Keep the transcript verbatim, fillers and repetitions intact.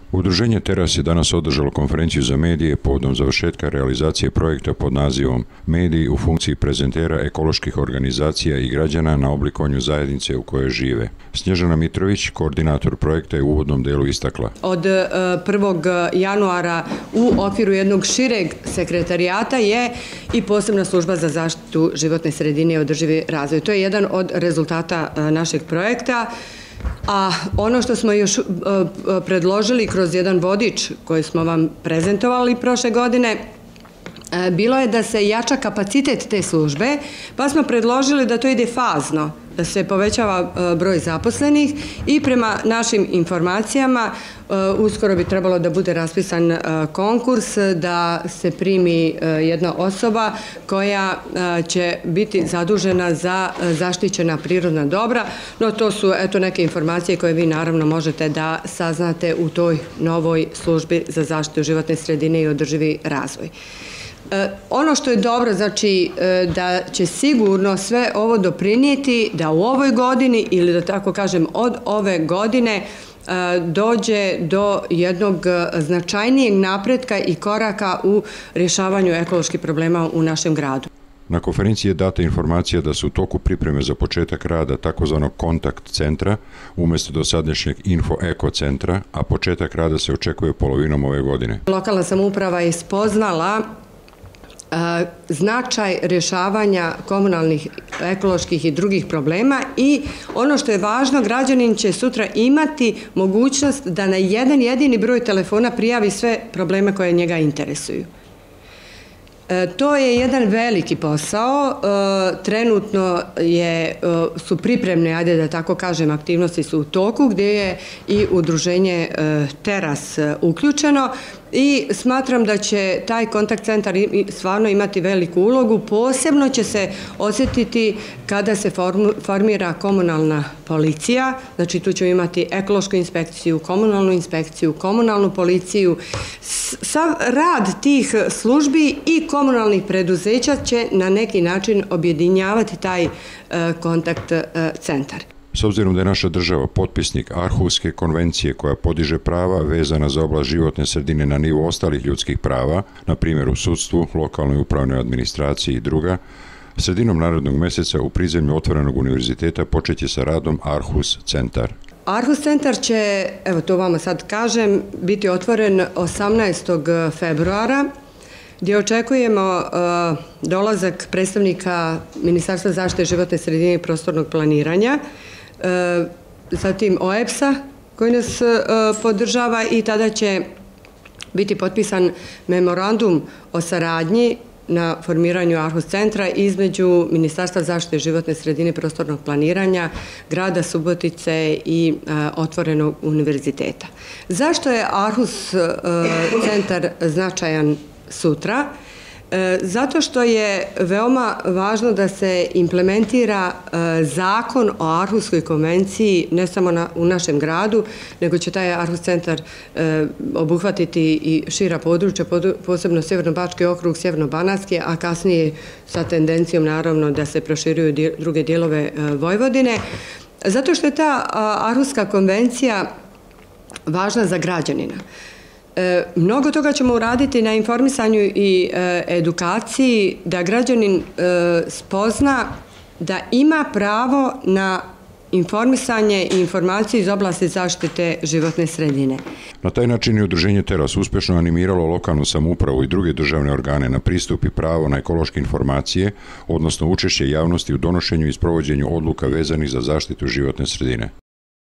Udruženje Teras je danas održalo konferenciju za medije povodom završetka realizacije projekta pod nazivom Mediji u funkciji prezentera ekoloških organizacija i građana na oblikovanju zajednice u kojoj žive. Snježana Mitrović, koordinator projekta, je u uvodnom delu istakla. Od prvog januara u okviru jednog šireg sekretarijata je i posebna služba za zaštitu životne sredine i održivi razvoj. To je jedan od rezultata našeg projekta. A ono što smo još predložili kroz jedan vodič koji smo vam prezentovali prošle godine, bilo je da se jača kapacitet te službe, pa smo predložili da to ide fazno, da se povećava broj zaposlenih i prema našim informacijama uskoro bi trebalo da bude raspisan konkurs, da se primi jedna osoba koja će biti zadužena za zaštićena prirodna dobra, no to su eto neke informacije koje vi naravno možete da saznate u toj novoj službi za zaštitu životne sredine i održivi razvoj. Ono što je dobro, znači da će sigurno sve ovo doprinijeti da u ovoj godini, ili da tako kažem od ove godine, dođe do jednog značajnijeg napretka i koraka u rješavanju ekoloških problema u našem gradu. Na konferenciji je data informacija da su u toku pripreme za početak rada takozvanog kontakt centra umjesto dosadašnjeg info-eko centra, a početak rada se očekuje polovinom ove godine. Lokalna samouprava je spoznala značaj rješavanja komunalnih, ekoloških i drugih problema i ono što je važno, građanin će sutra imati mogućnost da na jedan jedini broj telefona prijavi sve probleme koje njega interesuju. To je jedan veliki posao, trenutno je, su pripremne, ajde da tako kažem, aktivnosti su u toku gdje je i udruženje Teras uključeno i smatram da će taj kontakt centar stvarno imati veliku ulogu, posebno će se osjetiti kada se formira komunalna policija, znači tu ćemo imati ekološku inspekciju, komunalnu inspekciju, komunalnu policiju, sav rad tih službi i komunalnih preduzeća će na neki način objedinjavati taj kontakt centar. S obzirom da je naša država potpisnik Arhuske konvencije koja podiže prava vezana za oblast životne sredine na nivo ostalih ljudskih prava, na primjer u sudstvu, lokalnoj upravnoj administraciji i druga, sredinom narednog mjeseca u prizemlju Otvorenog univerziteta počeće sa radom Arhus centar. Arhus centar će, evo to vama sad kažem, biti otvoren osamnaestog februara, gdje očekujemo dolazak predstavnika Ministarstva zaštite životne sredine i prostornog planiranja, zatim O E B S-a koji nas podržava i tada će biti potpisan memorandum o saradnji na formiranju Arhus centra između Ministarstva zaštite životne sredine i prostornog planiranja, grada Subotice i Otvorenog univerziteta. Zašto je Arhus centar značajan sutra? Zato što je veoma važno da se implementira zakon o Arhuskoj konvenciji ne samo u našem gradu, nego će taj Arhus centar obuhvatiti i šira područja, posebno Sjeverno-Bački okrug, Sjeverno-Banatski, a kasnije sa tendencijom naravno da se proširuju druge dijelove Vojvodine. Zato što je ta Arhuska konvencija važna za građanina. Mnogo toga ćemo uraditi na informisanju i edukaciji da građanin spozna da ima pravo na informisanje i informacije iz oblasti zaštite životne sredine. Na taj način je udruženje Teras uspješno animiralo lokalnu samoupravu i druge državne organe na pristup i pravo na ekološke informacije, odnosno učešće javnosti u donošenju i sprovođenju odluka vezanih za zaštitu životne sredine.